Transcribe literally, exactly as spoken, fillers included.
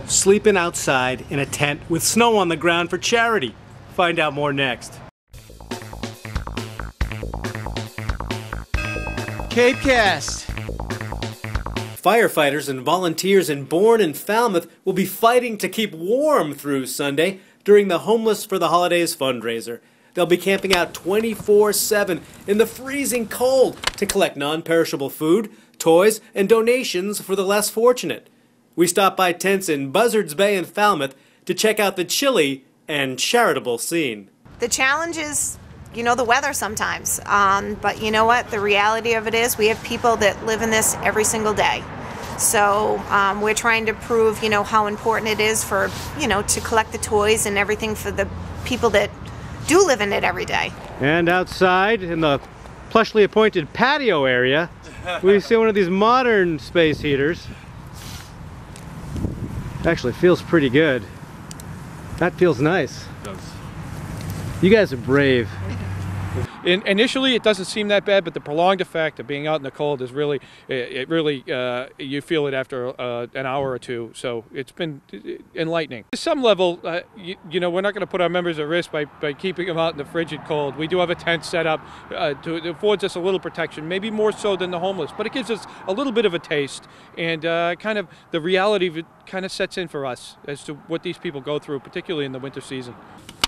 sleeping outside in a tent with snow on the ground for charity. Find out more next. Capecast. Firefighters and volunteers in Bourne and Falmouth will be fighting to keep warm through Sunday during the Homeless for the Holidays fundraiser. They'll be camping out twenty-four seven in the freezing cold to collect non-perishable food, toys, and donations for the less fortunate. We stopped by tents in Buzzards Bay and Falmouth to check out the chilly and charitable scene. The challenge is, you know, the weather sometimes. Um, but you know what? The reality of it is we have people that live in this every single day. So um, we're trying to prove, you know, how important it is for, you know, to collect the toys and everything for the people that do live in it every day. And outside in the plushly appointed patio area, we see one of these modern space heaters. Actually feels pretty good. That feels nice. It does. You guys are brave. In, initially, it doesn't seem that bad, but the prolonged effect of being out in the cold is really, it, it really, uh, you feel it after uh, an hour or two. So it's been enlightening. To some level, uh, you, you know, we're not going to put our members at risk by, by keeping them out in the frigid cold. We do have a tent set up uh, to it affords us a little protection, maybe more so than the homeless, but it gives us a little bit of a taste, and uh, kind of the reality of it kind of sets in for us as to what these people go through, particularly in the winter season.